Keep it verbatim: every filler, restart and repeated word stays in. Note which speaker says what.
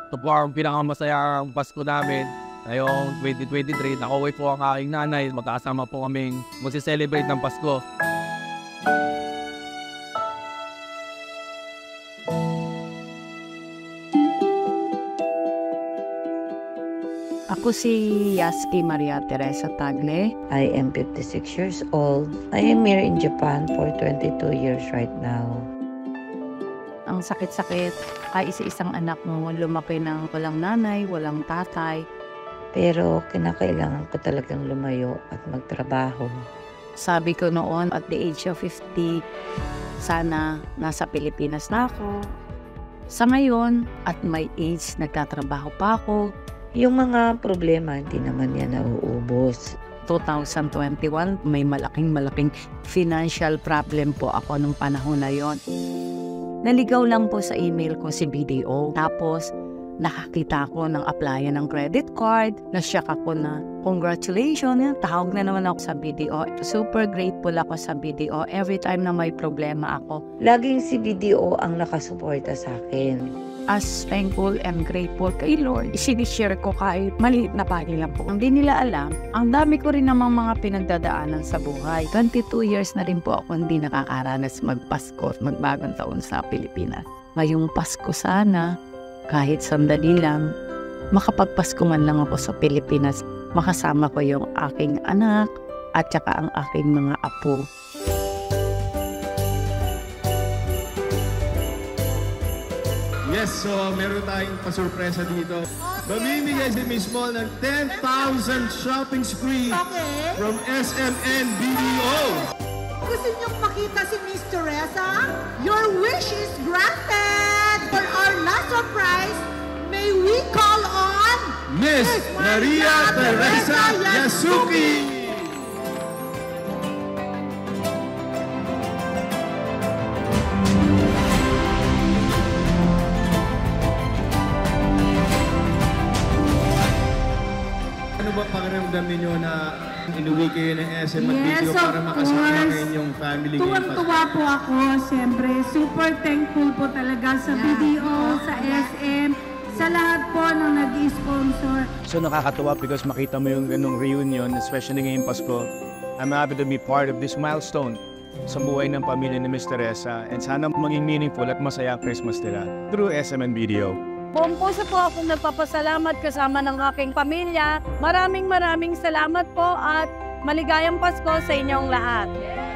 Speaker 1: Ito po ang pinakamasayang Pasko namin. Ngayong twenty twenty-three, nakauwi po ang aking nanay. Magkasama po kaming magsi-celebrate ng Pasko.
Speaker 2: Ako si Yasky Maria Teresa Tagle.
Speaker 3: I am fifty-six years old. I am here in Japan for twenty-two years right now.
Speaker 2: Ang sakit-sakit, ay isa-isang anak mo, lumaki ng walang nanay, walang tatay.
Speaker 3: Pero kinakailangan ko talagang lumayo at magtrabaho.
Speaker 2: Sabi ko noon, at the age of fifty, sana nasa Pilipinas na ako. Sa ngayon, at my age, nagtatrabaho pa ako.
Speaker 3: Yung mga problema, hindi naman yan nauubos.
Speaker 2: two thousand twenty-one, may malaking malaking financial problem po ako nung panahon na yon. Naligaw lang po sa email ko si B D O. Tapos, nakakita ko ng applyan ng credit card. Nasyak ako na, congratulations, yan, tawag na naman ako sa B D O. Super grateful ako sa B D O every time na may problema ako.
Speaker 3: Laging si B D O ang nakasuporta sa akin.
Speaker 2: As thankful and grateful kay Lord, isinishare ko kahit maliit na bagay lang po. Hindi nila alam, ang dami ko rin namang mga pinagdadaanan sa buhay. twenty-two years na rin po ako hindi nakakaranas magpasko at magbagong taon sa Pilipinas. Ngayong Pasko sana, kahit sandali lang, makapagpasko man lang ako sa Pilipinas, makasama ko yung aking anak at saka ang aking mga apo.
Speaker 4: Yes, so meron tayong pasurpresa dito. Mamimigay si Miss Mol ng ten thousand shopping spree
Speaker 5: Okay.
Speaker 4: from S M N B D O.
Speaker 5: Gusto niyong makita si Miss Teresa? Your wish is granted! For our last surprise, may we call on
Speaker 4: Miss Maria Teresa Yasuki. Ano ba pakiramdam ninyo na inuwi kayo ng S M at
Speaker 6: Yes,
Speaker 4: video
Speaker 6: of
Speaker 4: para makasama
Speaker 6: course.
Speaker 4: kayo yung family ngayon?
Speaker 6: Tuwang-tuwa po ako, siyempre. Super thankful po talaga sa B D O, sa S M, sa lahat po ng nag-sponsor.
Speaker 7: So nakakatuwa because makita mo yung ganung reunion, especially ngayong Pasko. I'm happy to be part of this milestone sa buhay ng pamilya ni Miss Teresa and sana maging meaningful at masaya Christmas nila through S M and B D O.
Speaker 8: Buong puso po ako nagpapasalamat kasama ng aking pamilya. Maraming maraming salamat po at maligayang Pasko sa inyong lahat.